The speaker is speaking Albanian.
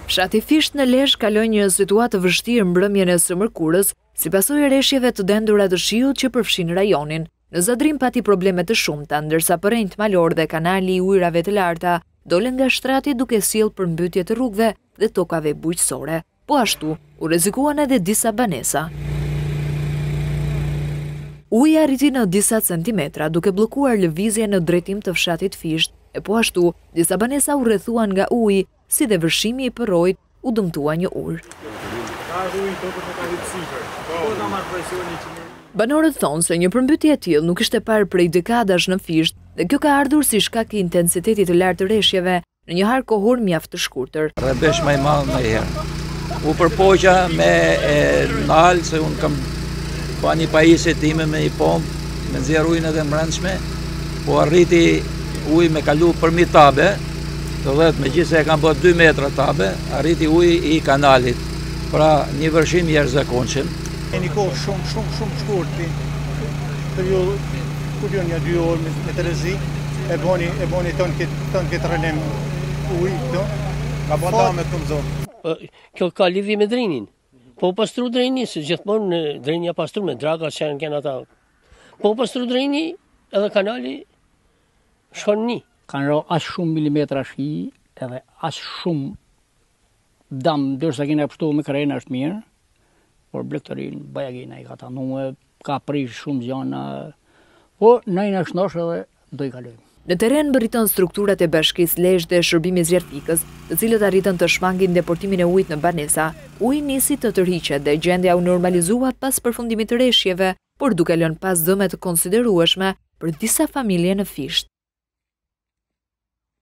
Fshati Fisht në Lezhë kaloi një situatë vështirë mbrëmjen e së mërkurës, si pasojë e rreshjeve të dendura të shiut që përfshin rajonin. Në Zadrim pati probleme të shumta, ndërsa përrenjt malor dhe kanali i ujrave të larta dolën nga shtrati duke sjellë përmbytje të rrugëve dhe tokave bujqësore. Po ashtu, u rrezikuan edhe disa banesa. Uji arriti në disa centimetra duke bllokuar lëvizje në drejtim të fshatit Fisht, e po ashtu, disa banesa u rrethuan nga uji, si dhe vërshimi i përrojt u dëmtua një ur. Banorët thonë se një përmbytje e tillë nuk ishte parë prej dekadash në Fisht dhe kjo ka ardhur si shkak i intensitetit të lartë të rreshjeve në një harë kohor mjaft të shkurtër. Rrebesh më i madh më herë. U përpoqa me nal se unë kam pa një pajisje time me një pompë, me nxjerr ujin edhe mbrëmshme, po arriti uji me kalu përmi tabe, me gjithë se e kam bërë 2 metra tabe, arriti uji i kanalit, pra një vërshim jashtëzakonshëm. E një kohë shumë shkurtë, periudhë kur jo një 2 orë me Terezi, e boni ton këtë rënim ujë këto. Ka bërë dame të më zonë. Kjo ka lidhje me drejnin. Po pastru drejni, se gjithmonë drejnia pastru me draga që janë kena ata. Po pastru drejni edhe kanali shkon një. Kanë rro as shumë milimetra shi edhe as shumë dam, dërsa kena pështu me krejnë është mirë, por Blegtorin, Bajagina i ka tanuar, ka prish shumë gjana, po nëjnë është nosh edhe do i kalojmë. Në teren bëritën strukturat e Bashkisë Lezhë dhe Shërbimi Zjarfikës, të cilët arritën të shmangin deportimin e ujit në banesa, uji nisi të tërhiqet dhe gjendja u normalizua pas përfundimit të rreshjeve, por duke lënë pas dëme të konsiderueshme për disa familje në Fisht.